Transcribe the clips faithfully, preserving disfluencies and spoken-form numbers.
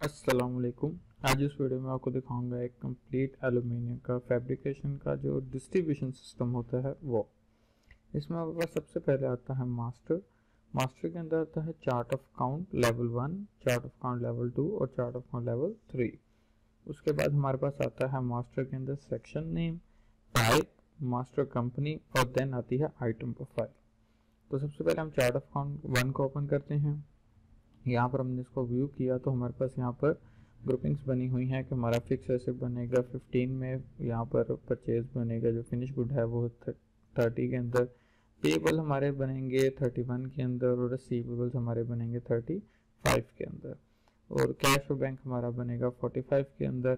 अस्सलाम वालेकुम। आज इस वीडियो में आपको दिखाऊंगा एक कंप्लीट एल्यूमिनियम का फैब्रिकेशन का जो डिस्ट्रीब्यूशन सिस्टम होता है वो। इसमें आपके पास सबसे पहले आता है मास्टर। मास्टर के अंदर आता है chart of count level one, chart of count level two और chart of count level three. उसके बाद हमारे पास आता है मास्टर के अंदर section name, type, master company और देन आती है आइटम प्रोफाइल। तो सबसे पहले हम चार्ट ऑफ काउंट वन को ओपन करते हैं। यहाँ पर हमने इसको व्यू किया तो हमारे पास यहाँ पर ग्रुपिंग्स बनी हुई हैं कि हमारा फिक्स एसेट बनेगा फिफ्टीन में, यहाँ पर परचेज बनेगा, जो फिनिश गुड है वो थर्टी के अंदर, पेबल हमारे बनेंगे थर्टी वन के अंदर और रिसीवेबल्स हमारे बनेंगे थर्टी फाइव के अंदर, और कैश और बैंक हमारा बनेगा फोर्टी फाइव के अंदर।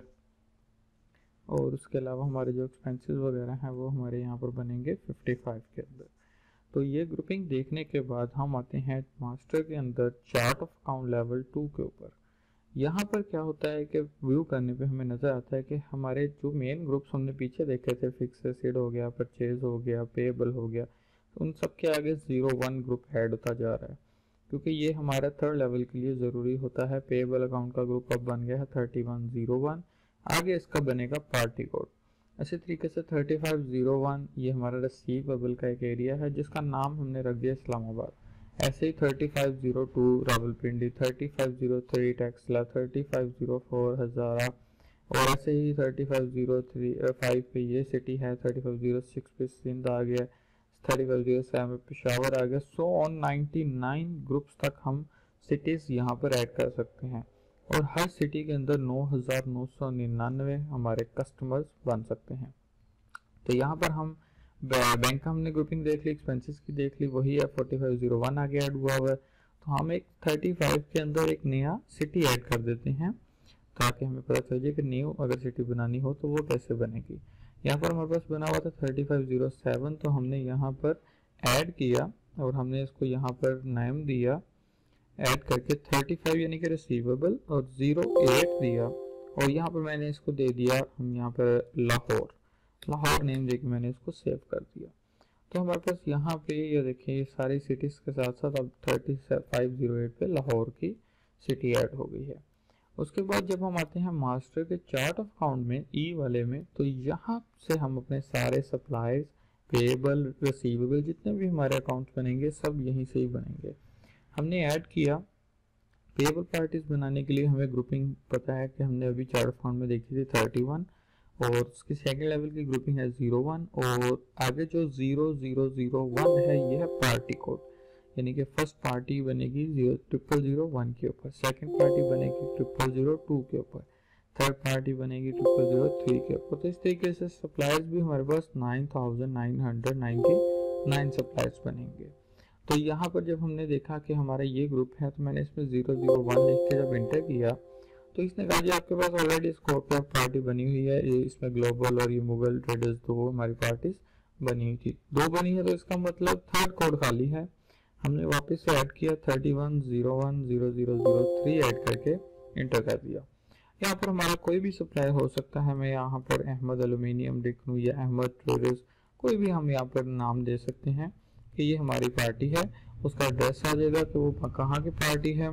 और उसके अलावा हमारे जो एक्सपेंसेस वगैरह हैं वो हमारे यहाँ पर बनेंगे फिफ्टी फाइव के अंदर। तो ये ग्रुपिंग देखने के बाद हम आते हैं मास्टर के अंदर chart of account level two के ऊपर। यहाँ पर क्या होता है कि व्यू करने पे हमें नज़र आता है कि हमारे जो मेन ग्रुप्स हमने पीछे देखे थे, फिक्स एसेट हो गया, परचेज हो गया, पेएबल हो गया, तो उन सब के आगे ज़ीरो वन ग्रुप ऐड होता जा रहा है, क्योंकि ये हमारा थर्ड लेवल के लिए ज़रूरी होता है। पेएबल अकाउंट का ग्रुप अब बन गया है थर्टी वन ज़ीरो वन, आगे इसका बनेगा पार्टी कोड। इसी तरीके से थर्टी फाइव ज़ीरो वन ये हमारा रिसीवेबल का एक एरिया है जिसका नाम हमने रख दिया इस्लामाबाद। ऐसे ही thirty five zero two Rawalpindi, thirty five zero three Taxila, thirty five zero four Hazara, और ऐसे ही thirty five zero three five पे ये सिटी है, थर्टी फाइव ज़ीरो सिक्स पे सिंध आ गया, थर्टी फाइव ज़ीरो सेवन पे पेशावर आ गया। So on ninety nine groups तक हम सिटीज़ यहाँ पर ऐड कर सकते हैं और हर सिटी के अंदर नौ हज़ार नौ सौ निन्यानवे हमारे कस्टमर्स बन सकते हैं। तो यहाँ पर हम बैंक का हमने ग्रुपिंग देख ली, एक्सपेंसेस की देख ली, वही है फोर्टी फाइव ज़ीरो वन आगे ऐड हुआ हुआ है। तो हम एक थर्टी फाइव के अंदर एक नया सिटी ऐड कर देते हैं ताकि हमें पता चल जाए कि न्यू अगर सिटी बनानी हो तो वो कैसे बनेगी। यहाँ पर हमारे पास बना हुआ था थर्टी फाइव ज़ीरो सेवन, तो हमने यहाँ पर ऐड किया और हमने इसको यहाँ पर नाम दिया, ऐड करके थर्टी फाइव यानी कि रिसीवेबल और ज़ीरो एट दिया, और यहाँ पर मैंने इसको दे दिया हम यहाँ पर लाहौर, लाहौर नेम देके मैंने इसको सेव कर दिया। तो हमारे पास यहाँ पे ये देखिए ये सारी सिटीज़ के साथ साथ अब थर्टी फाइव ज़ीरो एट पे लाहौर की सिटी ऐड हो गई है। उसके बाद जब हम आते हैं मास्टर के चार्ट ऑफ अकाउंट में ई वाले में, तो यहाँ से हम अपने सारे सप्लाईज, पेएबल, रिसीवेबल जितने भी हमारे अकाउंट्स बनेंगे सब यहीं से ही बनेंगे। हमने ऐड किया पेएबल पार्टीज बनाने के लिए, हमें ग्रुपिंग पता है कि हमने अभी चार्ट ऑफ अकाउंट में देखी थी थर्टी वन, और उसकी सेकंड लेवल की ग्रुपिंग है ज़ीरो वन, और आगे जो ज़ीरो ज़ीरो ज़ीरो वन है ये है पार्टी कोड, यानी कि फर्स्ट पार्टी बनेगी जीरो ट्रिपल ज़ीरो वन के ऊपर, सेकंड पार्टी बनेगी ट्रिपल ज़ीरो टू के ऊपर, थर्ड पार्टी बनेगी ट्रिपल ज़ीरो थ्री के ऊपर। तो इस तरीके से सप्लायर्स भी हमारे पास nine thousand nine hundred ninety nine suppliers बनेंगे। तो यहाँ पर जब हमने देखा कि हमारा ये ग्रुप है तो मैंने इसमें ज़ीरो ज़ीरो वन लिख के जब इंटर किया तो इसने कहा जी आपके पास ऑलरेडी स्कॉर्पियो पार्टी बनी हुई है, ये इसमें ग्लोबल और ये मुगल ट्रेडर्स दो हमारी पार्टीज बनी हुई थी, दो बनी है, तो इसका मतलब थर्ड कोड खाली है। हमने वापस से ऐड किया thirty one zero one zero zero zero three add करके इंटर कर दिया। यहाँ पर हमारा कोई भी सप्लाई हो सकता है, मैं यहाँ पर अहमद एल्यूमिनियम लिख लूँ या अहमद ट्रेडर्स, कोई भी हम यहाँ पर नाम दे सकते हैं कि ये हमारी पार्टी है। उसका एड्रेस आ जाएगा कि वो कहाँ की पार्टी है,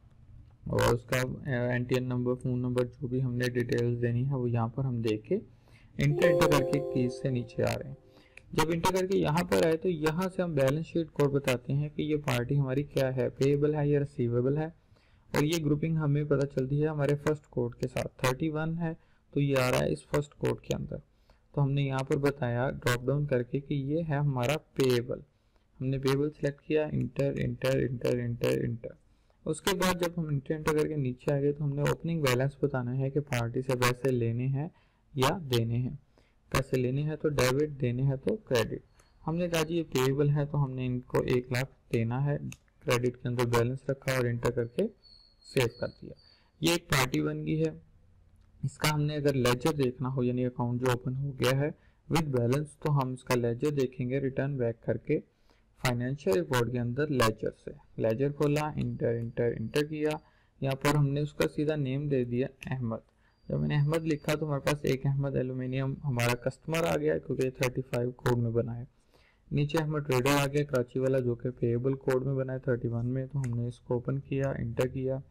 और उसका एनटीएन नंबर, फ़ोन नंबर, जो भी हमने डिटेल्स देनी है वो यहाँ पर हम देख के इंटर इंटर करके कीज से नीचे आ रहे हैं। जब इंटर करके यहाँ पर आए तो यहाँ से हम बैलेंस शीट कोड बताते हैं कि ये पार्टी हमारी क्या है, पेएबल है या रिसीवेबल है, और ये ग्रुपिंग हमें पता चलती है हमारे फर्स्ट कोड के साथ। थर्टी वन है तो ये आ रहा है इस फर्स्ट कोड के अंदर। तो हमने यहाँ पर बताया ड्रॉप डाउन करके कि ये है हमारा पेएबल, हमने पेएबल सेलेक्ट किया, enter enter enter enter enter. उसके बाद जब हम इंटर इंटर करके नीचे आ गए तो हमने ओपनिंग बैलेंस बताना है कि पार्टी से पैसे लेने हैं या देने हैं। पैसे लेने हैं तो डेबिट, देने हैं तो क्रेडिट। हमने कहा जी ये पेएबल है तो हमने इनको एक लाख देना है, क्रेडिट के अंदर बैलेंस रखा और इंटर करके सेव कर दिया। ये एक पार्टी बन गई है। इसका हमने अगर लेजर देखना हो यानी अकाउंट जो ओपन हो गया है विद बैलेंस, तो हम इसका लेजर देखेंगे रिटर्न बैक करके फाइनेंशियल रिपोर्ट के अंदर लेजर से, लेजर खोला, इंटर इंटर इंटर किया, यहाँ पर हमने उसका सीधा नेम दे दिया अहमद। जब मैंने अहमद लिखा तो हमारे पास एक अहमद एल्यूमिनियम हमारा कस्टमर आ गया क्योंकि थर्टी फाइव कोड में बना है। नीचे अहमद ट्रेडर आ गया कराची वाला जो कि पेएबल कोड में बना है थर्टी वन में, तो हमने इसको ओपन किया, इंटर किया,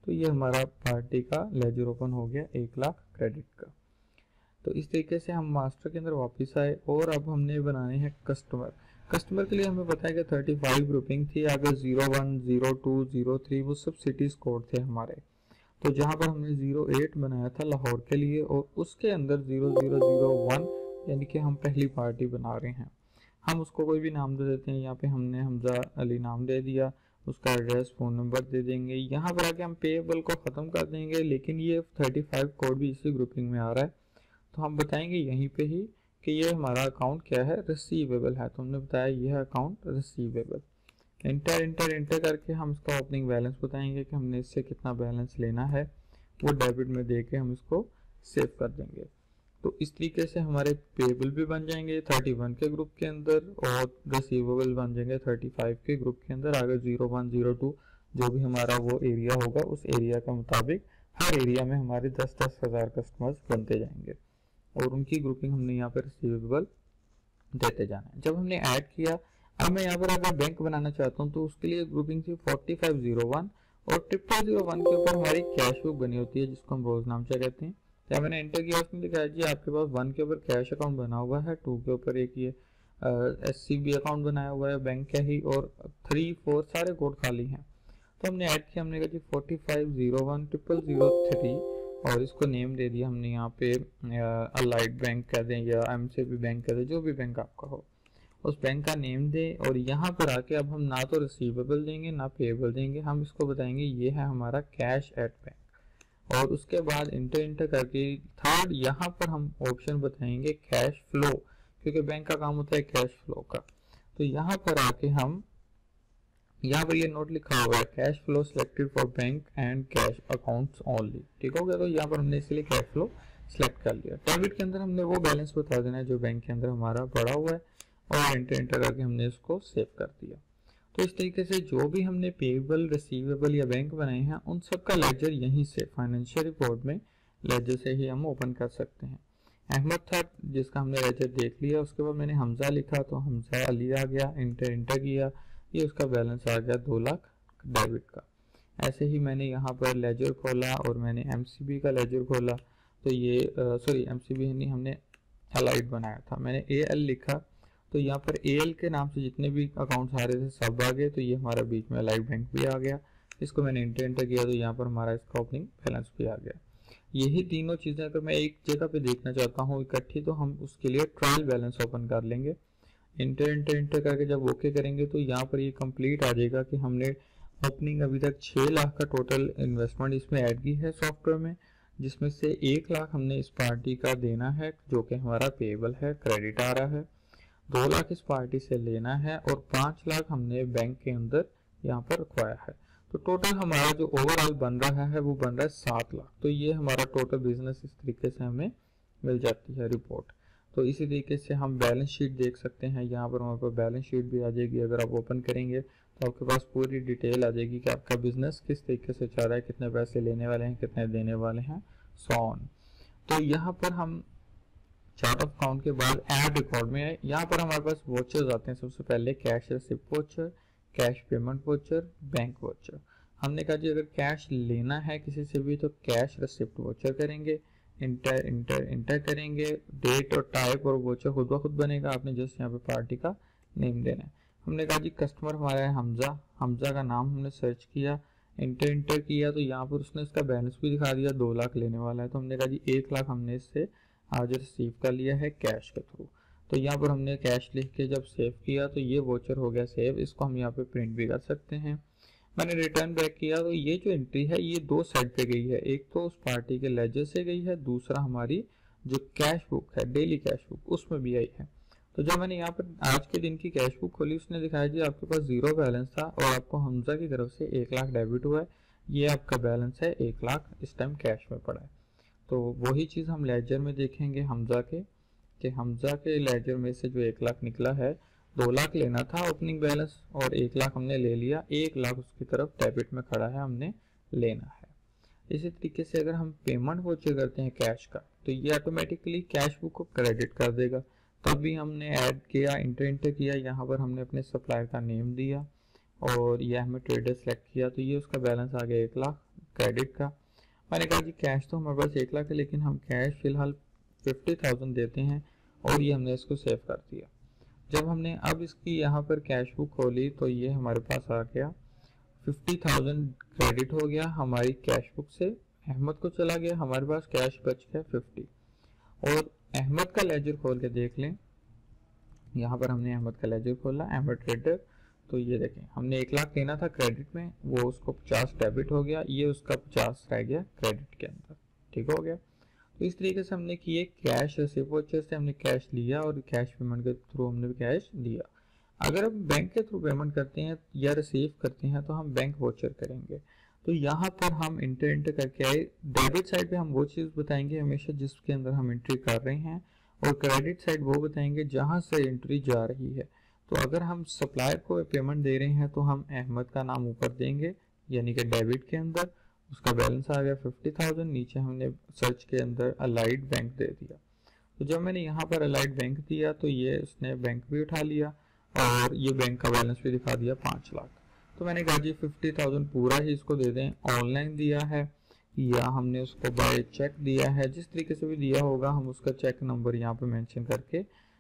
तो ये हमारा पार्टी का लेजर ओपन हो गया एक लाख क्रेडिट का। तो इस तरीके से हम मास्टर के अंदर वापस आए और अब हमने बनाने हैं कस्टमर। कस्टमर के लिए हमें पता है कि थर्टी फाइव ग्रुपिंग थी, अगर zero one zero two zero three वो सब सिटीज कोड थे हमारे। तो जहाँ पर हमने जीरो एट बनाया था लाहौर के लिए और उसके अंदर जीरो जीरो जीरो वन यानी कि हम पहली पार्टी बना रहे हैं, हम उसको कोई भी नाम दे देते हैं। यहाँ पे हमने हमजा अली नाम दे दिया, उसका एड्रेस फ़ोन नंबर दे देंगे। यहाँ पर आके हम पेएबल को ख़त्म कर देंगे, लेकिन ये थर्टी फाइव कोड भी इसी ग्रुपिंग में आ रहा है, तो हम बताएंगे यहीं पे ही कि ये हमारा अकाउंट क्या है, रिसीवेबल है। तो हमने बताया ये है account receivable. Enter enter enter करके हम इसका ओपनिंग बैलेंस बताएंगे कि हमने इससे कितना बैलेंस लेना है, वो डेबिट में दे के हम इसको सेव कर देंगे। तो इस तरीके से हमारे पेबल भी बन जाएंगे थर्टी वन के ग्रुप के अंदर और रिसीवेबल बन जाएंगे थर्टी फाइव के ग्रुप के अंदर। आगे जीरो वन जीरो टू जो भी हमारा वो एरिया होगा उस एरिया के मुताबिक हर एरिया में हमारे दस दस हज़ार कस्टमर्स बनते जाएंगे और उनकी ग्रुपिंग हमने यहाँ पर रिसीवेबल देते जाना है। जब हमने ऐड किया, अब मैं यहाँ पर अगर बैंक बनाना चाहता हूँ तो उसके लिए ग्रुपिंग थी फोर्टी फाइव जीरो वन और ट्रिपल जीरो वन के ऊपर हमारी कैश बुक बनी होती है जिसको हम रोजनामचा कहते हैं। जब मैंने एंटर किया उसमें दिखाया जी आपके पास वन के ऊपर कैश अकाउंट बना हुआ है, टू के ऊपर एक ये एस सी बी अकाउंट बनाया हुआ है बैंक का ही, और थ्री फोर सारे कोड खाली हैं। तो हमने ऐड किया, हमने कहा जी forty five zero one triple zero three और इसको नेम दे दिया हमने यहाँ पे अलाइड बैंक कह दें या एम सी बी बैंक कह दें, जो भी बैंक आपका हो उस बैंक का नेम दें। और यहाँ पर आके अब हम ना तो रिसीवेबल देंगे ना पेएबल देंगे, हम इसको बताएंगे ये है हमारा कैश एट बैंक। और उसके बाद इंटर इंटर करके थर्ड यहाँ पर हम ऑप्शन बताएंगे कैश फ्लो, क्योंकि बैंक का काम होता है कैश फ्लो का। तो यहाँ पर आके हम यहाँ पर ये नोट लिखा हुआ है cash flow selected for bank and cash accounts only, ठीक हो गया। तो यहाँ पर हमने इसलिए कैश फ्लो सिलेक्ट कर लिया। डेबिट के अंदर हमने वो बैलेंस बता देना है जो बैंक के अंदर हमारा पड़ा हुआ है और इंटर इंटर करके हमने इसको सेव कर दिया। तो इस तरीके से जो भी हमने पेएबल रिसीवेबल या बैंक बनाए हैं उन सब का लेजर यहीं से फाइनेंशियल रिपोर्ट में लेजर से ही हम ओपन कर सकते हैं। अहमद था जिसका हमने लेजर देख लिया, उसके बाद मैंने हमजा लिखा तो हमजा अली आ गया, इंटर इंटर किया, ये उसका बैलेंस आ गया दो लाख डेबिट का। ऐसे ही मैंने यहाँ पर लेजर खोला और मैंने एमसीबी का लेजर खोला, तो ये सॉरी एमसीबी नहीं हमने अलाइड बनाया था, मैंने एएल लिखा तो यहाँ पर एएल के नाम से जितने भी अकाउंट्स आ रहे थे सब आ गए। तो ये हमारा बीच में अलाइड बैंक भी आ गया, इसको मैंने इंटर इंटर किया तो यहाँ पर हमारा इसका ओपनिंग बैलेंस भी आ गया। यही तीनों चीज़ें अगर मैं एक जगह पे देखना चाहता हूँ इकट्ठी तो हम उसके लिए ट्रायल बैलेंस ओपन कर लेंगे। इंटर इंटर इंटर करके जब ओके करेंगे तो यहाँ पर ये कंप्लीट आ जाएगा कि हमने ओपनिंग अभी तक छः लाख का टोटल इन्वेस्टमेंट इसमें ऐड की है सॉफ्टवेयर में, जिसमें से एक लाख हमने इस पार्टी का देना है जो कि हमारा पेएबल है, क्रेडिट आ रहा है, दो लाख इस पार्टी से लेना है और पाँच लाख हमने बैंक के अंदर यहाँ पर रखवाया है। तो टोटल हमारा जो ओवरऑल बन रहा है वो बन रहा है सात लाख। तो ये हमारा टोटल बिजनेस इस तरीके से हमें मिल जाती है रिपोर्ट। तो इसी तरीके से हम बैलेंस शीट देख सकते हैं, यहाँ पर हमारे पास बैलेंस शीट भी आ जाएगी। अगर आप ओपन करेंगे तो आपके पास पूरी डिटेल आ जाएगी कि आपका बिजनेस किस तरीके से चल रहा है, कितने पैसे लेने वाले हैं, कितने देने वाले हैं, सो ऑन। तो यहाँ पर हम चार्ट ऑफ अकाउंट के बाद ऐड रिकॉर्ड में है, यहाँ पर हमारे पास वोचर्स आते हैं। सबसे पहले cash receipt voucher, cash payment voucher, bank voucher. हमने कहा जी अगर कैश लेना है किसी से भी तो कैश रिसिप्ट वोचर करेंगे, इंटर इंटर इंटर करेंगे, डेट और टाइप और वोचर खुद ब खुद बनेगा, आपने जस्ट यहाँ पे पार्टी का नेम देना है। हमने कहा जी कस्टमर हमारा है हमजा, हमजा का नाम हमने सर्च किया, इंटर इंटर किया तो यहाँ पर उसने इसका बैलेंस भी दिखा दिया, दो लाख लेने वाला है। तो हमने कहा जी एक लाख हमने इससे आज रिसीव कर लिया है कैश के थ्रू। तो यहाँ पर हमने कैश लिख के जब सेव किया तो ये वोचर हो गया सेव, इसको हम यहाँ पे प्रिंट भी कर सकते हैं। मैंने रिटर्न बैक किया तो ये जो एंट्री है ये दो साइड पे गई है, एक तो उस पार्टी के लेजर से गई है, दूसरा हमारी जो कैश बुक है डेली कैश बुक उसमें भी आई है। तो जब मैंने यहाँ पर आज के दिन की कैश बुक खोली उसने दिखाया जी आपके पास जीरो बैलेंस था और आपको हमजा की तरफ से एक लाख डेबिट हुआ है, ये आपका बैलेंस है एक लाख इस टाइम कैश में पड़ा है। तो वही चीज़ हम लेजर में देखेंगे हमजा के कि हमजा के लेजर में से जो एक लाख निकला है, दो लाख लेना था ओपनिंग बैलेंस और एक लाख हमने ले लिया, एक लाख उसकी तरफ डेबिट में खड़ा है, हमने लेना है। इसी तरीके से अगर हम पेमेंट वोचर करते हैं कैश का तो ये ऑटोमेटिकली कैश बुक को क्रेडिट कर देगा। तब भी हमने ऐड किया, इंटर इंटर किया, यहाँ पर हमने अपने सप्लायर का नेम दिया और यह हमें ट्रेडर सेलेक्ट किया तो ये उसका बैलेंस आ गया एक लाख, क्रेडिट का। मैंने कहा जी कैश तो हमारे पास एक लाख है लेकिन हम कैश फिलहाल फिफ्टी थाउजेंड देते हैं, और ये हमने इसको सेव कर दिया। जब हमने अब इसकी यहाँ पर कैश बुक खोली तो ये हमारे पास आ गया फिफ्टी थाउजेंड क्रेडिट हो गया हमारी कैश बुक से, अहमद को चला गया, हमारे पास कैश बच गया फिफ्टी। और अहमद का लेजर खोल के देख लें, यहाँ पर हमने अहमद का लेजर खोला, अहमद ट्रेडर, तो ये देखें हमने एक लाख देना था क्रेडिट में, वो उसको पचास डेबिट हो गया, ये उसका पचास रह गया क्रेडिट के अंदर, ठीक हो गया। तो इस तरीके से हमने किए, कैश रिसीव वाउचर से हमने कैश लिया और कैश पेमेंट के थ्रू हमने कैश दिया। अगर हम बैंक के थ्रू पेमेंट करते हैं या रिसीव करते हैं तो हम बैंक वाउचर करेंगे। तो यहाँ पर हम इंटर इंटर करके आए, डेबिट साइड पे हम वो चीज़ बताएंगे हमेशा जिसके अंदर हम एंट्री कर रहे हैं, और क्रेडिट साइड वो बताएंगे जहाँ से एंट्री जा रही है। तो अगर हम सप्लायर को पेमेंट दे रहे हैं तो हम अहमद का नाम ऊपर देंगे, यानी कि डेबिट के अंदर उसका बैलेंस आ गया फिफ्टी थाउजेंड, नीचे हमने सर्च के अंदर अलाइड बैंक दे दिया। तो जब मैंने यहाँ पर अलाइड बैंक दिया तो ये उसने बैंक भी उठा लिया और ये बैंक का बैलेंस भी दिखा दिया पाँच लाख। तो मैंने कहा जी फिफ्टी थाउजेंड पूरा ही इसको दे दें, ऑनलाइन दिया है या हमने उसको बाय चेक दिया है, जिस तरीके से भी दिया होगा हम उसका चेक नंबर यहाँ पे मेंशन करके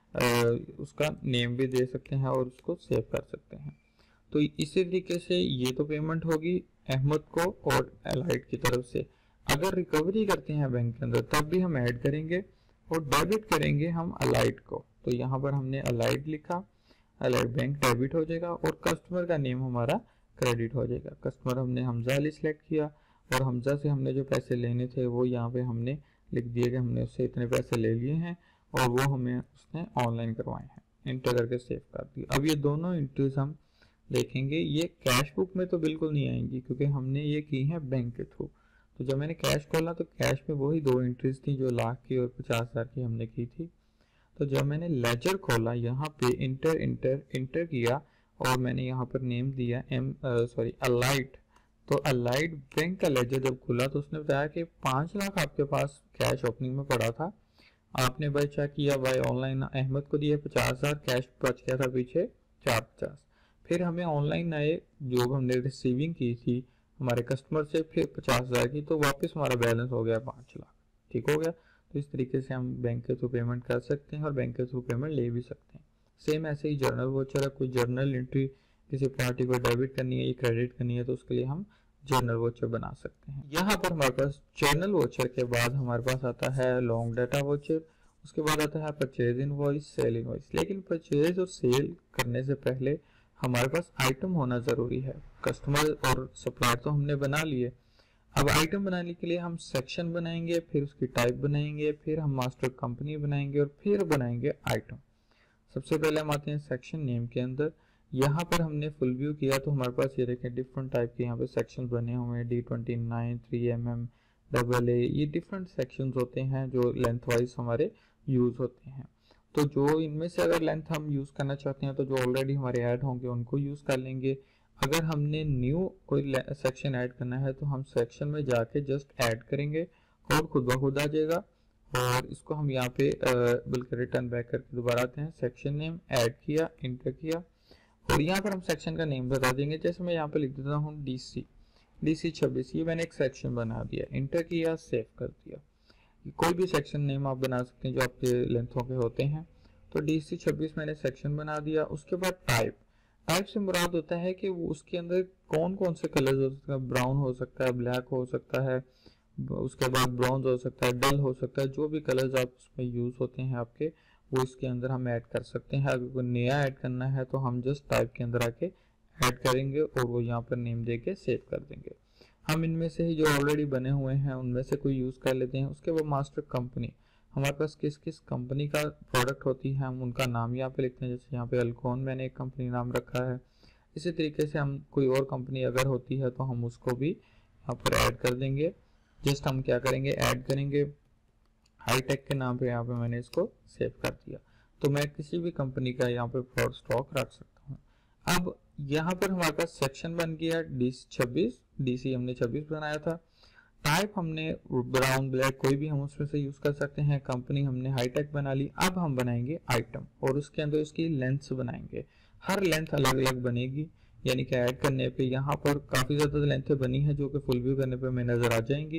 आ, उसका नेम भी दे सकते हैं और उसको सेव कर सकते हैं। तो इसी तरीके से ये तो पेमेंट होगी अहमद को और अलाइड की तरफ से। अगर रिकवरी करते हैं बैंक के अंदर तब भी हम ऐड करेंगे और डेबिट करेंगे हम अलाइड को। तो यहाँ पर हमने अलाइड लिखा, अलाइड बैंक डेबिट हो जाएगा और कस्टमर का नेम हमारा क्रेडिट हो जाएगा। कस्टमर हमने हमजा अली सिलेक्ट किया और हमजा से हमने जो पैसे लेने थे वो यहाँ पे हमने लिख दिया कि हमने उससे इतने पैसे ले लिए हैं और वो हमें उसने ऑनलाइन करवाए हैं, इंटर करके सेव कर दिया। अब ये दोनों एंट्रीज हम देखेंगे, ये कैश बुक में तो बिल्कुल नहीं आएंगी क्योंकि हमने ये की है बैंक के थ्रू। तो जब मैंने कैश खोला तो कैश में वही दो एंट्रीज थी जो लाख की और पचास हजार की हमने की थी। तो जब मैंने लेजर खोला यहाँ पे इंटर इंटर इंटर किया और मैंने यहाँ पर नेम दिया एम सॉरी अलाइड, तो अलाइड बैंक का लेजर जब खुला तो उसने बताया कि पाँच लाख आपके पास कैश ओपनिंग में पड़ा था, आपने बाय चेक किया, बाय ऑनलाइन अहमद को दिया पचास हजार, कैश बच गया था पीछे चार पचास। फिर हमें ऑनलाइन आए जो हमने रिसीविंग की थी हमारे कस्टमर से फिर पचास हजार की, तो वापस हमारा बैलेंस हो गया पाँच लाख, ठीक हो गया। तो इस तरीके से हम बैंक के थ्रू पेमेंट कर सकते हैं और बैंक के थ्रू पेमेंट ले भी सकते हैं। सेम ऐसे ही जर्नल वोचर है, कोई जर्नल एंट्री किसी पार्टी को डेबिट करनी है या क्रेडिट करनी है तो उसके लिए हम जर्नल वोचर बना सकते हैं। यहाँ पर हमारे पास जर्नल वोचर के बाद हमारे पास आता है लॉन्ग डाटा वोचर, उसके बाद आता है परचेज इनवॉइस, सेल इनवॉइस। लेकिन परचेज और सेल करने से पहले हमारे पास आइटम होना ज़रूरी है। कस्टमर और सप्लायर तो हमने बना लिए, अब आइटम बनाने के लिए हम सेक्शन बनाएंगे, फिर उसकी टाइप बनाएंगे, फिर हम मास्टर कंपनी बनाएंगे और फिर बनाएंगे आइटम। सबसे पहले हम आते हैं सेक्शन नेम के अंदर। यहाँ पर हमने फुल व्यू किया तो हमारे पास ये देखें डिफरेंट टाइप के यहाँ पे सेक्शन बने हुए हैं, D twenty nine, three M M, double A, ये डिफरेंट सेक्शन होते हैं जो लेंथ वाइज हमारे यूज होते हैं। तो जो इनमें से अगर लेंथ हम यूज करना चाहते हैं तो जो ऑलरेडी हमारे ऐड होंगे उनको यूज कर लेंगे। अगर हमने न्यू कोई सेक्शन ऐड करना है तो हम सेक्शन में जाके जस्ट ऐड करेंगे, कोड खुद ब खुद आ जाएगा और इसको हम यहाँ पे बल्कि रिटर्न बैक करके दोबारा आते हैं, सेक्शन नेम ऐड किया, इंटर किया और यहाँ पर हम सेक्शन का नेम बता देंगे। जैसे मैं यहाँ पे लिख देता हूँ डी सी डी सी छब्बीस, ये मैंने एक सेक्शन बना दिया, इंटर किया, सेव कर दिया। कोई भी सेक्शन नेम आप बना सकते हैं जो आपके लेंथों के होते हैं। तो डी सी छब्बीस मैंने सेक्शन बना दिया। उसके बाद टाइप, टाइप से मुराद होता है कि वो उसके अंदर कौन कौन से कलर्स हो सकते हैं, ब्राउन हो सकता है, ब्लैक हो सकता है, उसके बाद ब्राउन हो सकता है, डल हो सकता है, जो भी कलर्स आप उसमें यूज होते हैं आपके वो इसके अंदर हम ऐड कर सकते हैं। अगर कोई नया ऐड करना है तो हम जस्ट टाइप के अंदर आके ऐड करेंगे और वो यहाँ पर नेम दे के सेव कर देंगे। हम इनमें से ही जो ऑलरेडी बने हुए हैं उनमें से कोई यूज़ कर लेते हैं। उसके बाद मास्टर कंपनी, हमारे पास किस किस कंपनी का प्रोडक्ट होती है हम उनका नाम यहाँ पे लिखते हैं। जैसे यहाँ पे अल्कोन मैंने एक कंपनी नाम रखा है। इसी तरीके से हम कोई और कंपनी अगर होती है तो हम उसको भी यहाँ पर ऐड कर देंगे। जस्ट हम क्या करेंगे, ऐड करेंगे, हाईटेक के नाम पे यहाँ पे मैंने इसको सेव कर दिया। तो मैं किसी भी कंपनी का यहाँ पे फॉर स्टॉक रख सकता हूँ। अब यहाँ पर हमारे पास सेक्शन बन गया डी सी छब्बीस, डी सी हमने छब्बीस बनाया था। टाइप हमने ब्राउन ब्लैक कोई भी हम उसमें से यूज कर सकते हैं। कंपनी हमने हाईटेक बना ली। अब हम बनाएंगे आइटम और उसके अंदर उसकी लेंथ बनाएंगे। हर लेंथ अलग अलग बनेगी। यानी कि ऐड करने पे यहाँ पर काफ़ी ज़्यादा लेंथें बनी है जो कि फुल व्यू करने पे हमें नज़र आ जाएंगी।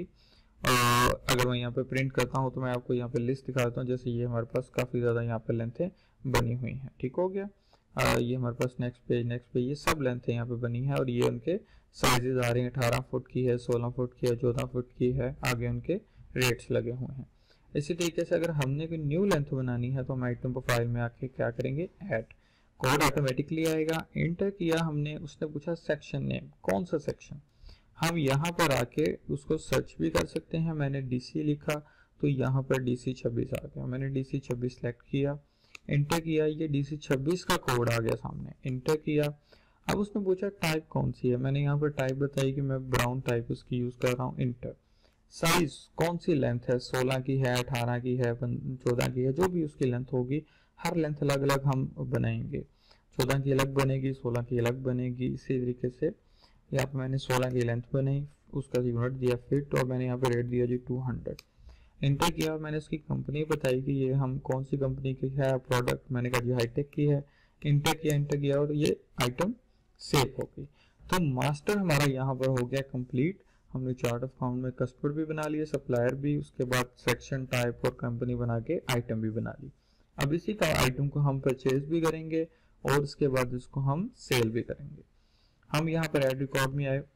और अगर मैं यहाँ पे प्रिंट करता हूँ तो मैं आपको यहाँ पे लिस्ट दिखाता हूँ। जैसे ये हमारे पास काफ़ी ज़्यादा यहाँ पे लेंथें बनी हुई हैं, ठीक हो गया। आ, ये हमारे पास नेक्स्ट पेज नेक्स्ट पेज ये सब लेंथें यहाँ पे बनी है और ये उनके साइजेज आ रहे हैं। अठारह फुट की है, सोलह फुट की है, चौदह फुट की है, आगे उनके रेट्स लगे हुए हैं। इसी तरीके से अगर हमने कोई न्यू लेंथ बनानी है तो हम आइटम प्रोफाइल में आके क्या करेंगे, ऐड, कोड ऑटोमेटिकली आएगा। एंटर किया हमने, उसने पूछा सेक्शन नेम, कौन सा सेक्शन, हम यहाँ पर आके उसको सर्च भी कर सकते हैं। मैंने डीसी लिखा तो यहाँ पर डीसी छब्बीस आ गया, मैंने डीसी छब्बीस सेलेक्ट किया, एंटर किया, ये डीसी छब्बीस का कोड आ गया सामने, एंटर किया। अब उसने पूछा टाइप कौन सी है, मैंने यहाँ पर टाइप बताई कि मैं ब्राउन टाइप उसकी यूज कर रहा हूँ, इंटर। साइज कौन सी लेंथ है, सोलह की है, अठारह की है, चौदह की है, जो भी उसकी लेंथ होगी, हर लेंथ अलग अलग हम बनाएंगे। चौदह की अलग बनेगी, सोलह की अलग बनेगी। इसी तरीके से यहाँ पे मैंने सोलह की लेंथ बनाई, उसका यूनिट दिया फिट और मैंने यहाँ पे रेट दिया जी टू हंड्रेड। इंटर किया, मैंने उसकी कंपनी बताई कि ये हम कौन सी कंपनी की है प्रोडक्ट, मैंने कहा जी हाईटेक की है। इंटर किया इंटर किया और ये आइटम सेव हो गई। तो मास्टर हमारा यहाँ पर हो गया कंप्लीट। हमने चार्ट ऑफ अकाउंट में कस्टमर भी बना लिया, सप्लायर भी, उसके बाद सेक्शन, टाइप और कंपनी बना के आइटम भी बना ली। अब इसी का आइटम को हम परचेज भी करेंगे और उसके बाद इसको हम सेल भी करेंगे। हम यहाँ पर ऐड रिकॉर्ड में आए,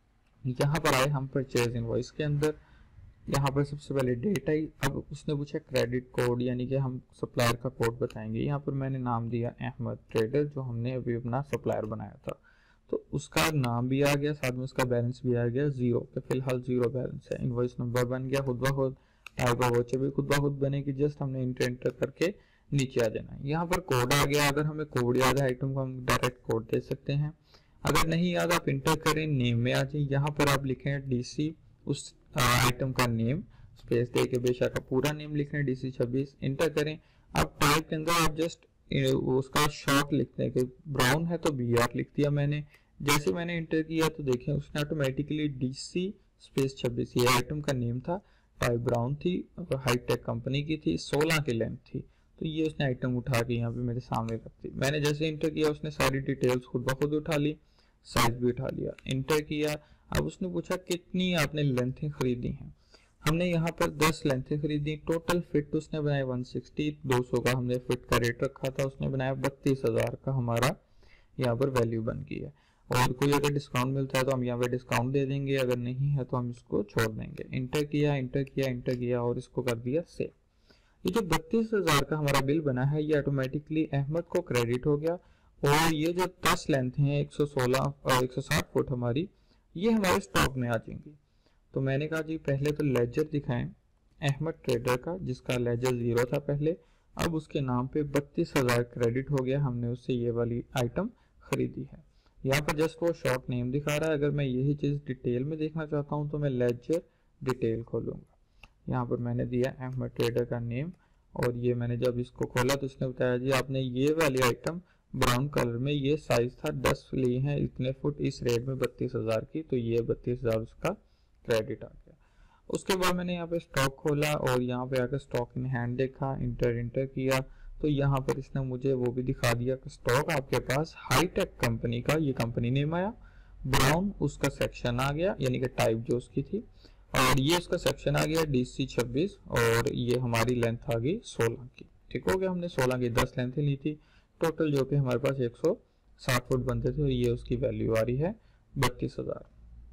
यहाँ पर आए हम परचेज इनवॉइस के अंदर, यहाँ पर सबसे पहले डेट आई। अब उसने पूछा क्रेडिट कोड, यानी कि हम सप्लायर का कोड बताएंगे। यहाँ पर मैंने नाम दिया अहमद ट्रेडर, जो हमने अभी अपना सप्लायर बनाया था, तो उसका नाम भी आ गया, साथ में उसका बैलेंस भी आ गया जीरो, पे फिलहाल जीरो बैलेंस है। इनवॉइस नंबर बन गया खुद ब खुद, टाइप ऑफ वाउचर भी खुद ब खुद बनेगी, जस्ट हमने इंटर एंटर करके नीचे आ जाना है। यहाँ पर कोड आ गया, अगर हमें कोड याद है आइटम को हम डायरेक्ट कोड दे सकते हैं, अगर नहीं याद आप इंटर करें, नेम में आ जाए, यहाँ पर आप लिखें डीसी उस आइटम का नेम, स्पेस दे के बेशक आप पूरा नेम लिख रहे हैं डीसी छब्बीस, इंटर करें। अब टाइप के अंदर आप जस्ट उसका शॉर्ट लिखते हैं कि ब्राउन है तो बी आर लिख दिया मैंने। जैसे मैंने इंटर किया तो देखें उसने ऑटोमेटिकली डीसी स्पेस छब्बीस, ये आइटम का नेम था, टाइप ब्राउन थी और हाईटेक कंपनी की थी, सोलह की लेंथ थी, तो ये उसने आइटम उठा के यहाँ पे मेरे सामने रख दी। मैंने जैसे इंटर किया उसने सारी डिटेल्स खुद ब खुद उठा ली, साइज भी उठा लिया, इंटर किया। अब उसने पूछा कितनी आपने लेंथें खरीदी हैं, हमने यहाँ पर दस लेंथें खरीदी। टोटल फिट उसने बनाया वन सिक्सटी, दो सौ का हमने फिट का रेट रखा था, उसने बनाया बत्तीस हजार का हमारा यहाँ पर वैल्यू बन गई है। और कोई अगर डिस्काउंट मिलता है तो हम यहाँ पे डिस्काउंट दे देंगे, अगर नहीं है तो हम इसको छोड़ देंगे। इंटर किया इंटर किया इंटर किया और इसको कर दिया सेव। ये जो बत्तीस हजार का हमारा बिल बना है ये ऑटोमेटिकली अहमद को क्रेडिट हो गया। और ये जो दस लेंथ है एक सौ सोलह और एक सौ साठ फुट हमारी, ये हमारे स्टॉक में आ जाएंगी। तो मैंने कहा जी पहले तो लेजर दिखाएं अहमद ट्रेडर का, जिसका लेजर जीरो था पहले, अब उसके नाम पे बत्तीस हजार क्रेडिट हो गया, हमने उससे ये वाली आइटम खरीदी है। यहाँ पर जस्ट वो शॉर्ट नेम दिखा रहा है। अगर मैं यही चीज़ डिटेल में देखना चाहता हूँ तो मैं लेजर डिटेल खोलूँगा। यहाँ पर मैंने दिया अहमद ट्रेडर का नेम और ये मैंने जब इसको खोला तो इसने बताया जी आपने ये वाली आइटम ब्राउन कलर में, ये साइज था दस लिए हैं इतने फुट, इस रेट में बत्तीस हजार की, तो ये बत्तीस हजार उसका क्रेडिट आ गया। उसके बाद मैंने यहाँ पे स्टॉक खोला और यहाँ पे आकर स्टॉक इन हैंड देखा, इंटर इंटर किया तो यहाँ पर इसने मुझे वो भी दिखा दिया कि स्टॉक आपके पास हाईटेक कंपनी का, ये कंपनी नेम आया, ब्राउन उसका सेक्शन आ गया यानी कि टाइप जो उसकी थी, और ये उसका सेक्शन आ गया डी सी छब्बीस और ये हमारी लेंथ आ गई सोलह की। ठीक हो गया, हमने सोलह की दस लेंथें ली थी टोटल, जो कि हमारे पास एक सौ साठ फुट बनते थे और ये उसकी वैल्यू आ रही है बत्तीस हजार।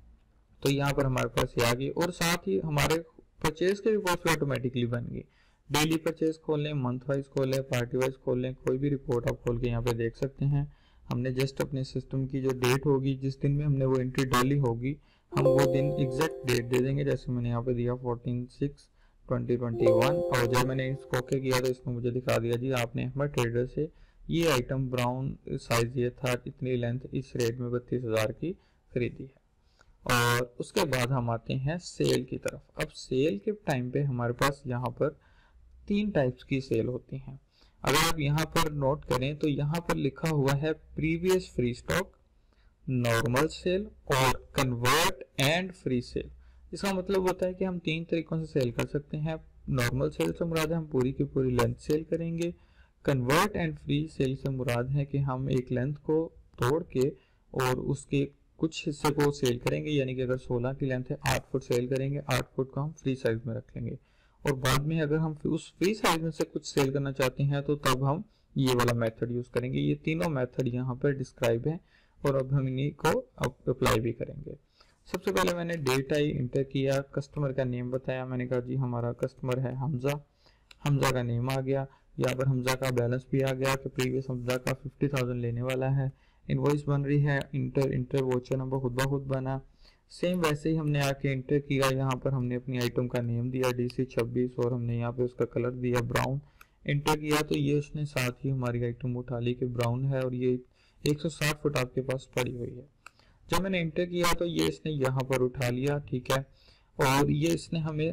तो यहाँ पर हमारे पास ये आ गई और साथ ही हमारे परचेज के रिपोर्ट ऑटोमेटिकली बन गई। डेली परचेज खोल लें, मंथ वाइज खोल लें, पार्टी वाइज खोल लें, कोई भी रिपोर्ट आप खोल के यहाँ पे देख सकते हैं। हमने जस्ट अपने सिस्टम की जो डेट होगी, जिस दिन में हमने वो एंट्री डाली होगी, हम वो दिन एग्जैक्ट डेट दे देंगे। जैसे मैंने यहाँ पे दिया fourteen six twenty twenty one और जब मैंने इसको ओके किया तो इसमें मुझे दिखा दिया जी आपने अहमद ट्रेडर से ये आइटम ब्राउन साइज ये था, इतनी लेंथ, इस रेट में बत्तीस हजार की खरीदी है। और उसके बाद हम आते हैं सेल की तरफ। अब सेल के टाइम पे हमारे पास यहाँ पर तीन टाइप्स की सेल होती हैं। अगर आप यहाँ पर नोट करें तो यहाँ पर लिखा हुआ है previous free stock, normal sale और कन्वर्ट एंड फ्री सेल। इसका मतलब होता है कि हम तीन तरीकों से सेल कर सकते हैं। नॉर्मल सेल से मुराद है हम पूरी की पूरी लेंथ सेल करेंगे। कन्वर्ट एंड फ्री सेल से मुराद है कि हम एक लेंथ को तोड़ के और उसके कुछ हिस्से को सेल करेंगे, यानी कि अगर सोलह की लेंथ है आठ फुट सेल करेंगे, आठ फुट को हम फ्री साइज में रख लेंगे। और बाद में अगर हम उस फ्री साइज में से कुछ सेल करना चाहते हैं तो तब हम ये वाला मेथड यूज करेंगे। ये तीनों मेथड यहाँ पर डिस्क्राइब है और अब हम इन्हीं को अप्लाई भी करेंगे। सबसे पहले मैंने डेट आई इंटर किया, कस्टमर का नेम बताया, मैंने कहा जी हमारा कस्टमर है हमजा, हमजा का नेम आ गया, यहाँ पर हमजा का बैलेंस भी आ गया कि प्रीवियस हमजा का फिफ्टी थाउजेंड लेने वाला है। इनवॉइस बन रही है, इंटर इंटर वोचर नंबर खुद ब खुद बना। सेम वैसे ही हमने आके इंटर किया, यहाँ पर हमने अपनी आइटम का नेम दिया डी सी छब्बीस और हमने यहाँ पे उसका कलर दिया ब्राउन। इंटर किया तो ये उसने साथ ही हमारी आइटम उठा ली कि ब्राउन है और ये एक सौ साठ फुट आपके पास पड़ी हुई है। जब मैंने इंटर किया तो ये इसने यहाँ पर उठा लिया, ठीक है, और ये इसने हमें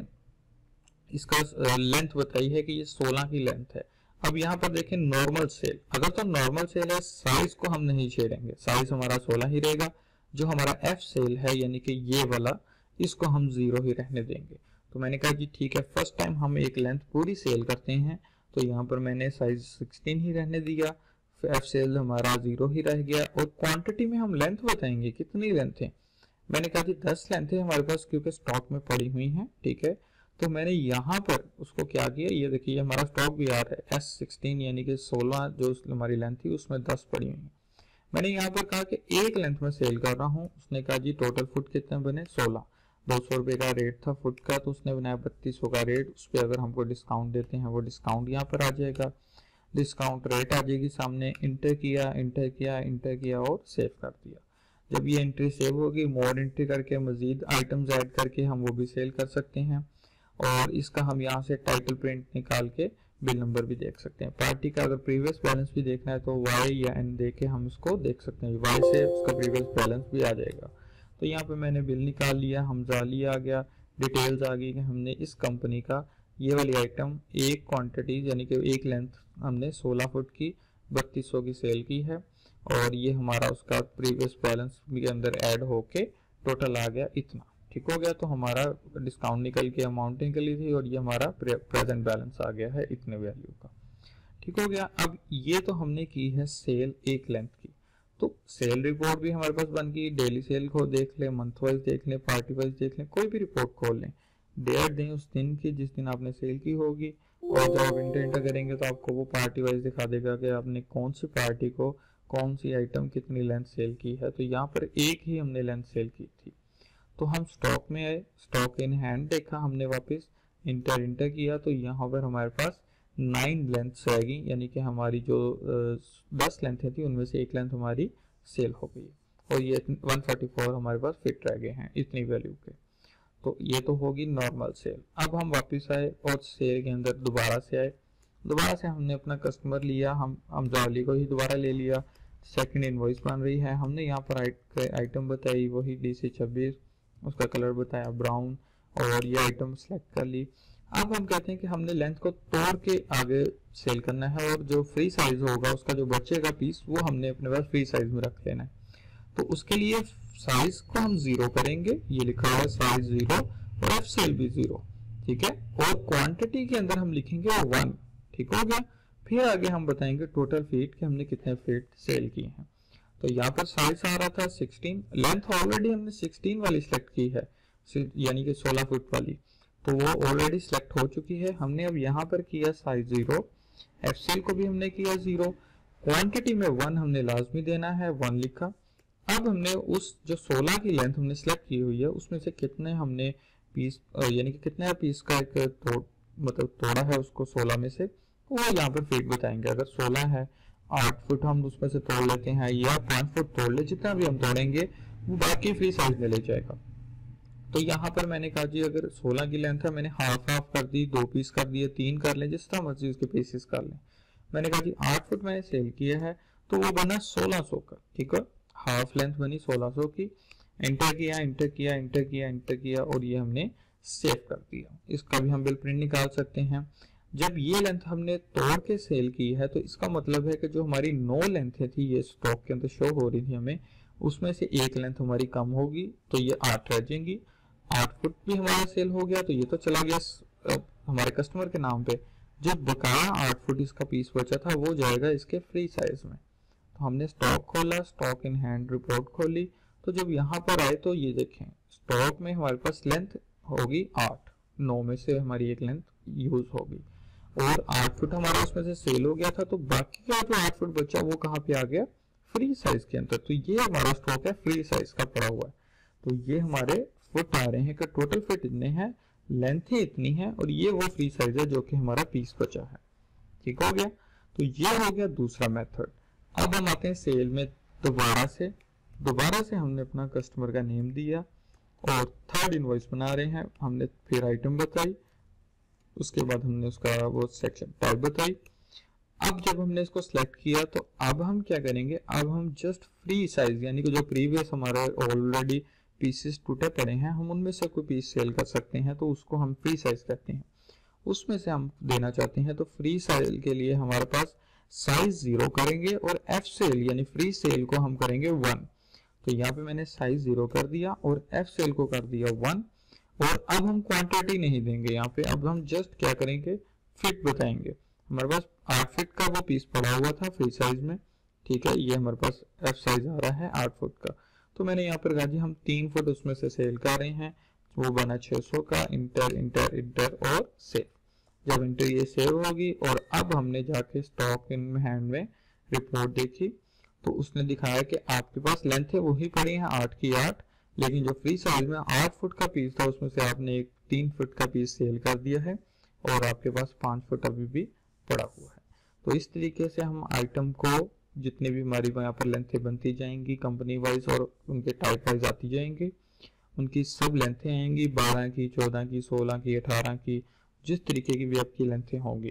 इसका लेंथ बताई है कि ये सोलह की लेंथ है। अब यहाँ पर देखें नॉर्मल सेल, अगर तो नॉर्मल सेल है साइज को हम नहीं छेड़ेंगे, साइज हमारा सोलह ही रहेगा। जो हमारा एफ सेल है यानी कि ये वाला, इसको हम जीरो ही रहने देंगे। तो मैंने कहा कि ठीक है, फर्स्ट टाइम हम एक लेंथ पूरी सेल करते हैं तो यहाँ पर मैंने साइज सिक्सटीन ही रहने दिया, एफ सेल हमारा जीरो ही रह गया। और क्वांटिटी में हम लेंथ बताएंगे कितनी लेंथ है, मैंने कहा कि दस लेंथ है हमारे पास क्योंकि स्टॉक में पड़ी हुई है, ठीक है। तो मैंने यहाँ पर उसको क्या किया, ये देखिए हमारा स्टॉक भी आ रहा है एस सिक्सटीन यानी कि सोलह जो हमारी लेंथ थी उसमें दस पड़ी हुई है। मैंने यहाँ पर कहा कि एक लेंथ में सेल कर रहा हूँ, उसने कहा जी टोटल फुट कितने बने सोलह, दो सौ रुपये का रेट था फुट का, तो उसने बनाया बत्तीस सौ का रेट। उस पर अगर हमको डिस्काउंट देते हैं वो डिस्काउंट यहाँ पर आ जाएगा, डिस्काउंट रेट आ जाएगी सामने। इंटर किया इंटर किया इंटर किया और सेव कर दिया। जब ये एंट्री सेव होगी, मोर एंट्री करके मजीद आइटम्स ऐड करके हम वो भी सेल कर सकते हैं। और इसका हम यहाँ से टाइटल प्रिंट निकाल के बिल नंबर भी देख सकते हैं। पार्टी का अगर प्रीवियस बैलेंस भी देखना है तो वाई या एन दे के हम इसको देख सकते हैं, वाई से उसका प्रीवियस बैलेंस भी आ जाएगा। तो यहाँ पे मैंने बिल निकाल लिया, हमजा लिया आ गया, डिटेल्स आ गई कि हमने इस कंपनी का ये वाली आइटम एक क्वांटिटी यानी कि एक लेंथ हमने सोलह फुट की बत्तीस सौ की सेल की है और ये हमारा उसका प्रीवियस बैलेंस के अंदर ऐड होके टोटल आ गया इतना, ठीक हो गया। तो हमारा डिस्काउंट निकल के अमाउंट निकली थी और ये हमारा प्रेजेंट बैलेंस आ गया है इतने वैल्यू का, ठीक हो गया। अब ये तो हमने की है सेल एक लेंथ की, तो सेल रिपोर्ट भी हमारे पास बन गई। डेली सेल को देख लें, मंथ वाइज देख लें, पार्टी वाइज देख लें, कोई भी रिपोर्ट खोल लें, डेट दें उस दिन की जिस दिन आपने सेल की होगी और जब आप इंटर इंटर करेंगे तो आपको वो पार्टी वाइज दिखा देगा कि आपने कौन सी पार्टी को कौन सी आइटम कितनी लेंथ सेल की है। तो यहाँ पर एक ही हमने लेंथ सेल की थी। तो हम स्टॉक में आए, स्टॉक इन हैंड देखा हमने, वापस इंटर इंटर किया तो यहाँ पर हमारे पास नाइन लेंथ्स रह गई, यानी कि हमारी जो दस लेंथें थी उनमें से एक लेंथ हमारी सेल हो गई और ये वन फोर्टी फोर हमारे पास फिट रह गए हैं इतनी वैल्यू के। तो ये तो होगी नॉर्मल सेल। अब हम वापस आए और सेल के अंदर दोबारा से आए, दोबारा से हमने अपना कस्टमर लिया, हम हम जाली को ही दोबारा ले लिया। सेकंड इनवॉइस बन रही है, हमने यहाँ पर आइटम बताई वही डी सी छब्बीस, उसका कलर बताया ब्राउन और ये आइटम सेलेक्ट कर ली। अब हम कहते हैं कि हमने लेंथ को तोड़ के आगे सेल करना है और जो फ्री साइज होगा उसका जो बचेगा पीस वो हमने अपने पास फ्री साइज में रख लेना है। तो उसके लिए साइज को हम जीरो करेंगे, ये लिखा हुआ है साइज जीरो और एफ सेल भी जीरो, ठीक है। और क्वांटिटी के अंदर हम लिखेंगे वन, ठीक हो गया। फिर आगे हम बताएंगे टोटल फीट कि हमने कितने फीट सेल किए हैं। तो यहाँ पर साइज आ रहा था सिक्सटीन, लेंथ ऑलरेडी हमने सिक्सटीन वाली सिलेक्ट की है यानी कि सोलह फुट वाली, तो वो ऑलरेडी सिलेक्ट हो चुकी है। हमने अब यहाँ पर किया साइज जीरो, एफ सेल को भी हमने किया जीरो, क्वांटिटी में वन हमने लाजमी देना है, वन लिखा। अब हमने उस जो सोलह की लेंथ हमने सिलेक्ट की हुई है उसमें से कितने हमने पीस यानी कि कितने पीस का एक तोड़ मतलब तोड़ा है उसको सोलह में से, वो यहाँ पर फीट बताएंगे। अगर सोलह है आठ फुट हम उसमें से तोड़ लेते हैं या पाँच फुट तोड़ ले, जितना भी हम तोड़ेंगे वो बाकी फ्री साइज में ले जाएगा। तो यहाँ पर मैंने कहा जी अगर सोलह की लेंथ है मैंने हाफ हाफ कर दी, दो पीस कर दिए, तीन कर ले, जिस तरह मर्जी उसके पीसेस कर लें। मैंने कहा जी आठ फुट मैंने सेल किया है तो वो बना सोलह सौ का, ठीक है, हाफ लेंथ बनी सोलह सौ की। एंटर किया एंटर किया एंटर किया एंटर किया और ये हमने सेव कर दिया। इसका भी हम बिल प्रिंट निकाल सकते हैं। जब ये लेंथ हमने तोड़ के सेल की है तो इसका मतलब है कि जो हमारी नौ लेंथें थी ये स्टॉक के अंदर शो हो रही थी हमें, उसमें से एक लेंथ हमारी कम होगी तो ये आठ रह जाएंगी। आठ फुट भी हमारा सेल हो गया तो ये तो चला गया हमारे कस्टमर के नाम पे। जो बकाया आठ फुट इसका पीस बचा था वो जाएगा इसके फ्री साइज में। तो हमने स्टॉक खोला, स्टॉक इन हैंड रिपोर्ट खोली, तो जब यहाँ पर आए तो ये देखें स्टॉक में हमारे पास लेंथ होगी आठ, नौ में से हमारी एक लेंथ यूज होगी और आठ फुट हमारा उसमें से सेल हो गया था, तो बाकी का जो आठ फुट बचा वो कहाँ पे आ गया, फ्री साइज के अंदर। तो ये हमारा स्टॉक है फ्री साइज का पड़ा हुआ है। तो ये हमारे फुट आ रहे हैं कि टोटल फिट इतने हैं, लेंथ ही इतनी है और ये वो फ्री साइज है जो कि हमारा पीस बचा है। ठीक हो गया। तो ये हो गया दूसरा मेथड। अब हम आते हैं सेल में दोबारा से दोबारा से हमने अपना कस्टमर का नेम दिया और थर्ड इनवॉइस बना रहे हैं। हमने फिर आइटम बताई, उसके बाद हमने उसका वो सेक्शन टाइप बताई। अब जब हमने इसको सिलेक्ट किया तो अब हम क्या करेंगे, अब हम जस्ट फ्री साइज यानी कि जो प्रीवियस हमारे ऑलरेडी पीसेस टूटे पड़े हैं हम उनमें से कोई पीस सेल कर सकते हैं, तो उसको हम फ्री साइज कहते हैं। उसमें से हम देना चाहते हैं तो फ्री सेल के लिए हमारे पास साइज जीरो करेंगे और एफ सेल यानी फ्री सेल को हम करेंगे वन। तो यहाँ पे मैंने साइज जीरो कर दिया और एफ सेल को कर दिया वन। और अब हम क्वांटिटी नहीं देंगे यहाँ पे, अब हम जस्ट क्या करेंगे, फिट बताएंगे। हमारे पास आठ फीट का वो पीस पड़ा हुआ था फ्री साइज में, ठीक है, ये हमारे पास एफ साइज आ रहा है आठ फुट का। तो मैंने यहाँ पर कहा जी हम तीन फुट उसमें से सेल कर रहे हैं, वो बना छह सौ का, इंटर इंटर इंटर और सेव। जब इंटर ये सेव होगी और अब हमने जाके स्टॉक इन हैंड में रिपोर्ट देखी तो उसने दिखाया कि आपके पास लेंथ है वही पड़ी है आठ की आठ, लेकिन जो फ्री साइज में आठ फुट का पीस था उसमें से आपने एक तीन फुट का पीस सेल कर दिया है और आपके पास पांच फुट अभी भी पड़ा हुआ है। तो इस तरीके से हम आइटम को जितने भी हमारी यहाँ पर लेंथें बनती जाएंगी कंपनी वाइज और उनके टाइप वाइज आती जाएंगी, उनकी सब लेंथें आएंगी, बारह की, चौदह की, सोलह की, अठारह की, जिस तरीके की भी आपकी लेंथें होंगी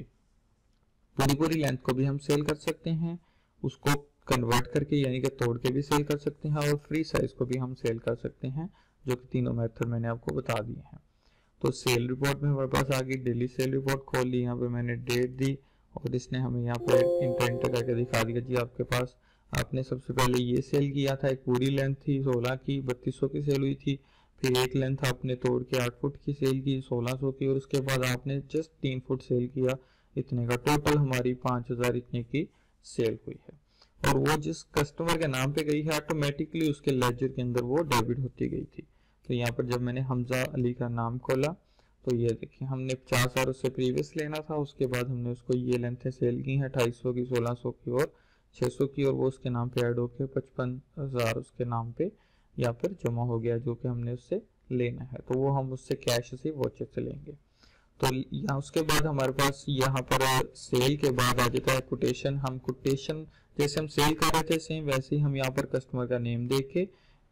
पूरी पूरी लेंथ को भी हम सेल कर सकते हैं, उसको कन्वर्ट करके यानी कि तोड़ के भी सेल कर सकते हैं और फ्री साइज को भी हम सेल कर सकते हैं, जो कि तीनों मेथड मैंने आपको बता दिए हैं। तो सेल रिपोर्ट में हमारे पास आ गई डेली सेल रिपोर्ट खोल ली, यहाँ पे मैंने डेट दी और इसने हमें यहाँ पे इंटर इंटर करके दिखा दिया जी आपके पास आपने सबसे पहले ये सेल किया था, एक पूरी लेंथ थी सोलह की, बत्तीस सौ की सेल हुई थी, फिर एक लेंथ आपने तोड़ के आठ फुट की सेल की सोलह सौ की, और उसके बाद आपने जस्ट तीन फुट सेल किया इतने का, टोटल हमारी पाँच हजार इतने की सेल हुई है। और वो जिस कस्टमर के नाम पे गई है ऑटोमेटिकली उसके लेजर के अंदर वो डेबिट होती गई थी। तो यहाँ पर जब मैंने हमजा अली का नाम खोला तो ये देखिए हमने पचास हजार उससे प्रीवियस लेना था, उसके बाद हमने उसको ये लेंथें सेल की हैं अट्ठाईस सौ की, सोलह सौ की और छह सौ की, और वो उसके नाम पे ऐड होके पचपन हजार उसके नाम पे यहाँ पर जमा हो गया जो कि हमने उससे लेना है। तो वो हम उससे कैश से वॉचर से लेंगे। तो यहाँ उसके बाद हमारे पास यहाँ पर सेल के बाद आ जाता है कोटेशन। हम कोटेशन जैसे हम सेल कर रहे थे सेम वैसे ही हम यहाँ पर कस्टमर का नेम दे के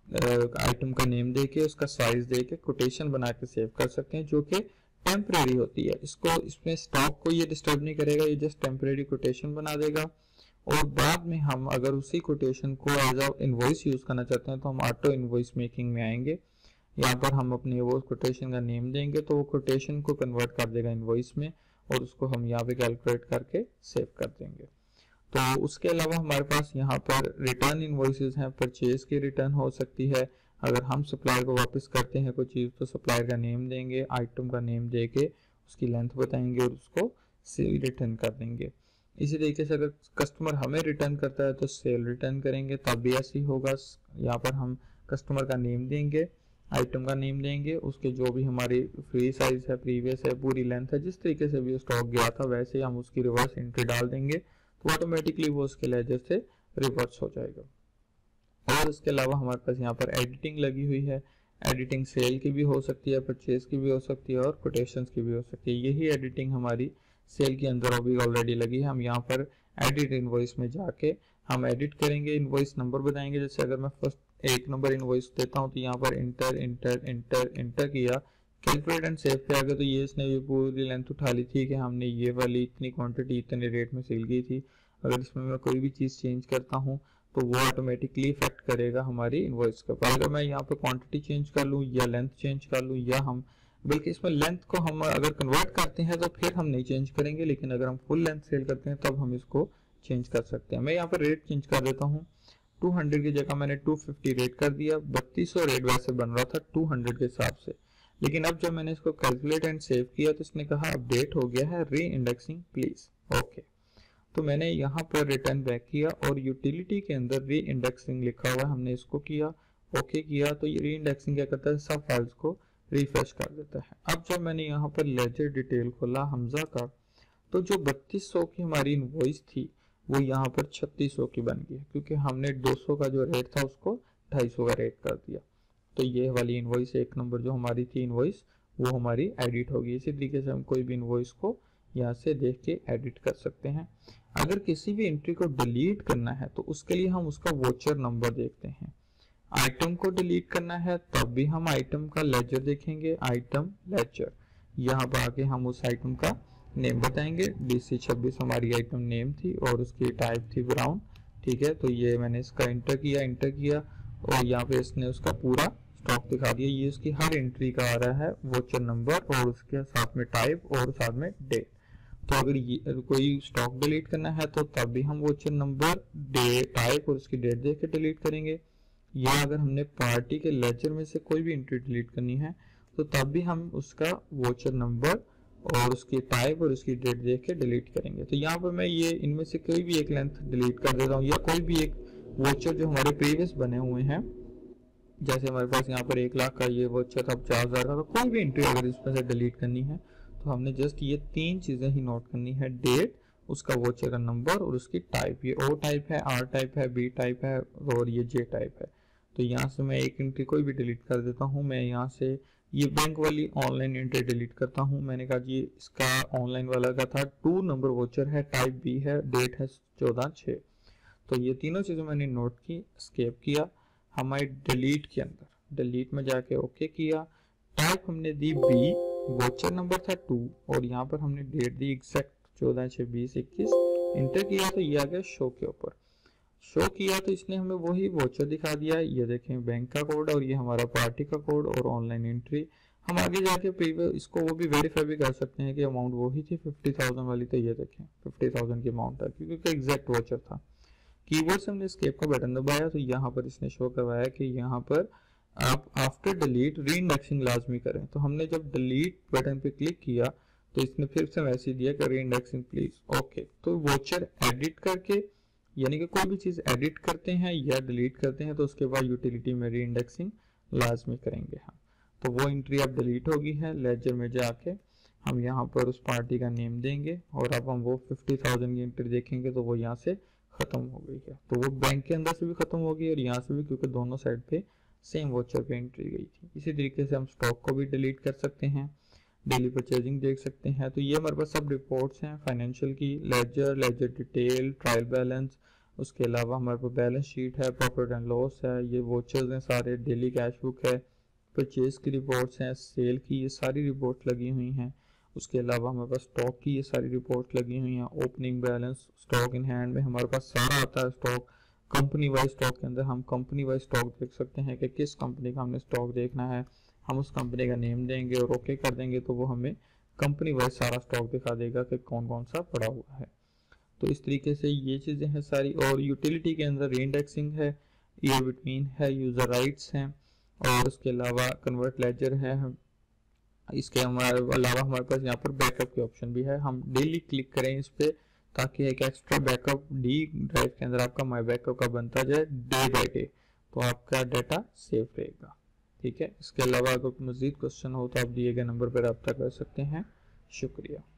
आइटम का नेम दे के उसका साइज दे के कोटेशन बना के सेव कर सकते हैं, जो कि टेम्परेरी होती है। इसको इसमें स्टॉक को ये डिस्टर्ब नहीं करेगा, ये जस्ट टेम्परेरी कोटेशन बना देगा। और बाद में हम अगर उसी कोटेशन को एज अ इनवॉइस यूज करना चाहते हैं तो हम ऑटो इनवॉइस मेकिंग में आएंगे। यहाँ पर हम अपने वो कोटेशन का नेम देंगे तो वो कोटेशन को कन्वर्ट कर देगा इनवॉइस में और उसको हम यहाँ पे कैलकुलेट करके सेव कर देंगे। तो उसके अलावा हमारे पास यहाँ पर रिटर्न इनवॉइसेस हैं, परचेज की रिटर्न हो सकती है। अगर हम सप्लायर को वापस करते हैं कोई चीज़ तो सप्लायर का नेम देंगे, आइटम का नेम दे के उसकी लेंथ बताएंगे और उसको सेल रिटर्न कर देंगे। इसी तरीके से अगर कस्टमर हमें रिटर्न करता है तो सेल रिटर्न करेंगे, तब भी ऐसे ही होगा। यहाँ पर हम कस्टमर का नेम देंगे, आइटम का नेम देंगे, उसके जो भी हमारी फ्री साइज है, प्रीवियस है, पूरी लेंथ है, जिस तरीके से भी स्टॉक गया था वैसे हम उसकी रिवर्स एंट्री डाल देंगे तो ऑटोमेटिकली वो उसके लेजर से रिवर्स हो जाएगा। और इसके अलावा हमारे पास यहाँ पर एडिटिंग लगी हुई है। एडिटिंग सेल की भी हो सकती है, परचेज की भी हो सकती है और कोटेशंस की भी हो सकती है। यही एडिटिंग हमारी सेल के अंदर अभी ऑलरेडी लगी है। हम यहाँ पर एडिट इनवॉइस में जाके हम एडिट करेंगे, इनवॉइस नंबर बताएंगे। जैसे अगर मैं फर्स्ट एक नंबर इनवॉइस देता हूँ तो यहाँ पर इंटर इंटर इंटर इंटर किया, कैलकुलेट एंड सेव पे आ गया तो ये इसने ये पूरी लेंथ उठा ली थी कि हमने ये वाली इतनी क्वांटिटी इतने रेट में सेल की थी। अगर इसमें मैं कोई भी चीज़ चेंज करता हूँ तो वो ऑटोमेटिकली इफेक्ट करेगा हमारी इनवॉइस के ऊपर। अगर मैं यहाँ पे क्वांटिटी चेंज कर लूँ या लेंथ चेंज कर लूँ या हम बल्कि इसमें लेंथ को हम अगर कन्वर्ट करते हैं तो फिर हम नहीं चेंज करेंगे, लेकिन अगर हम फुल लेंथ सेल करते हैं तब हम इसको चेंज कर सकते हैं। मैं यहाँ पर रेट चेंज कर देता हूँ, दो सौ की जगह मैंने दो सौ पचास रेट कर दिया। बत्तीस सौ रेट वैसे बन रहा था दो सौ के हिसाब से, लेकिन अब जब मैंने इसको कैलकुलेट एंड सेव किया तो इसने कहा अपडेट हो गया है, री इंडेक्सिंग प्लीज। ओके, तो मैंने यहाँ पर रिटर्न बैक किया और यूटिलिटी के अंदर री इंडेक्सिंग लिखा हुआ है, हमने इसको किया, ओके किया। तो ये री इंडेक्सिंग क्या करता है, सब फाइल्स को रिफ्रेश कर देता है। अब जब मैंने यहाँ पर लेजर डिटेल खोला हमजा का, तो जो बत्तीस सौ की हमारी इनवॉइस थी वो यहाँ पर छत्तीस सौ की बन गई, क्योंकि हमने दो सौ का जो रेट था उसको ढाई सौ का रेट कर दिया। तो ये वाली इनवॉइस एक नंबर जो हमारी थी इनवॉइस वो हमारी एडिट होगी। इसी तरीके से हम कोई भी इनवॉइस को यहाँ से देख के एडिट कर सकते हैं। अगर किसी भी एंट्री को डिलीट करना है तो उसके लिए हम उसका वोचर नंबर देखते हैं। आइटम को डिलीट करना है तब भी हम आइटम का लेजर देखेंगे, आइटम लेजर। यहाँ पर आके हम उस आइटम का नेम बताएंगे। डी सी छब्बीस हमारी आइटम नेम थी और उसकी टाइप थी ब्राउन, ठीक है। तो ये मैंने इसका इंटर किया, इंटर किया और यहाँ पे इसने उसका पूरा स्टॉक दिखा दिया। ये उसकी हर एंट्री का आ रहा है वोचर नंबर और उसके साथ में टाइप और साथ में डेट। तो अगर ये कोई स्टॉक डिलीट करना है तो तब भी हम वोचर नंबर, डेट, टाइप और उसकी डेट देख के डिलीट करेंगे। या अगर हमने पार्टी के लेजर में से कोई भी एंट्री डिलीट करनी है तो तब भी हम उसका वोचर नंबर और उसकी टाइप और उसकी डेट देख के डिलीट करेंगे। तो यहाँ पर मैं ये इनमें से कोई भी एक लेंथ डिलीट कर देता हूँ या कोई भी एक वोचर जो हमारे प्रीवियस बने हुए हैं, जैसे हमारे पास यहाँ पर एक लाख का ये वोचर था, पचास हजार का, तो कोई भी एंट्री अगर इसमें से डिलीट करनी है तो हमने जस्ट ये तीन चीजें ही नोट करनी है, डेट, उसका वोचर का नंबर और उसकी टाइप। ये ओ टाइप है, आर टाइप है, बी टाइप है और ये जे टाइप है। तो यहाँ से मैं एक एंट्री कोई भी डिलीट कर देता हूँ। मैं यहाँ से ये बैंक वाली ऑनलाइन एंट्री डिलीट करता हूँ। मैंने कहा जी इसका ऑनलाइन वाला का था, टू नंबर वोचर है, टाइप बी है, डेट है चौदह छः। तो ये तीनों चीजें मैंने नोट की, स्केप किया। हमारे डिलीट के अंदर डिलीट में जाके ओके किया। टाइप हमने दी बी, वोचर नंबर था टू और यहाँ पर हमने डेट दी एग्जैक्ट चौदह छः बीस इक्कीस, इंटर किया तो ये आ गया शो के ऊपर। शो किया तो इसने हमें वही वोचर दिखा दिया। ये देखें बैंक का कोड और ये हमारा पार्टी का कोड और ऑनलाइन एंट्री। हम आगे जाके प्रीवियस इसको वो भी वेरीफाई भी कर सकते हैं कि अमाउंट वही थी फिफ्टी थाउजेंड वाली। तो ये देखें फिफ्टी थाउजेंड की अमाउंट था क्योंकि एग्जैक्ट वोचर था। कीवर्ड से हमने एस्केप का बटन दबाया तो यहाँ पर इसने शो करवाया कि यहाँ पर आप आफ्टर डिलीट री इंडेक्सिंग लाजमी करें। तो हमने जब डिलीट बटन पे क्लिक किया तो इसने फिर से मैसेज दिया कि री इंडेक्सिंग प्लीज, ओके। तो वोचर एडिट करके, यानी कि कोई भी चीज एडिट करते हैं या डिलीट करते हैं तो उसके बाद यूटिलिटी में री इंडेक्सिंग लाजमी करेंगे हम। तो वो एंट्री अब डिलीट होगी है। लेजर में जाके हम यहाँ पर उस पार्टी का नेम देंगे और अब हम वो फिफ्टी थाउजेंड की एंट्री देखेंगे तो वो यहाँ से खत्म हो गई है। तो वो बैंक के अंदर से भी खत्म हो गई और यहाँ से भी, क्योंकि दोनों साइड पे सेम वोचर पे एंट्री गई थी। इसी तरीके से हम स्टॉक को भी डिलीट कर सकते हैं, डेली परचेजिंग देख सकते हैं। तो ये हमारे पास सब रिपोर्ट्स हैं फाइनेंशियल की, ledger, ledger detail, trial balance, उसके अलावा हमारे पास बैलेंस शीट है, प्रॉफिट एंड लॉस है, ये वोचर्स हैं सारे, डेली कैश बुक है, परचेज की रिपोर्ट्स हैं, सेल की ये सारी रिपोर्ट लगी हुई हैं। उसके अलावा हमारे पास स्टॉक की ये सारी रिपोर्ट लगी हुई हैं, opening balance, stock in hand में हमारे पास सारा आता है स्टॉक। कंपनी वाइज स्टॉक के अंदर हम कंपनी वाइज स्टॉक देख सकते हैं कि किस कंपनी का हमने स्टॉक देखना है। हम उस कंपनी का नेम देंगे और ओके कर देंगे तो वो हमें कंपनी वाइज सारा स्टॉक दिखा देगा कि कौन कौन सा पड़ा हुआ है। तो इस तरीके से ये चीज़ें हैं सारी। और यूटिलिटी के अंदर री इंडेक्सिंग है, ईयर बिटवीन है, यूजर राइट्स हैं और उसके अलावा कन्वर्ट लेजर है। इसके हमारे अलावा हमारे पास यहाँ पर बैकअप के ऑप्शन भी है। हम डेली क्लिक करें इस पर ताकि एक एक्स्ट्रा बैकअप डी ड्राइव के अंदर आपका माई बैकअप का बनता जाए डे बाय डे, तो आपका डाटा सेफ रहेगा। ठीक है। इसके अलावा अगर मजीद क्वेश्चन हो तो आप दिए गए नंबर पर रब्ता कर सकते हैं। शुक्रिया।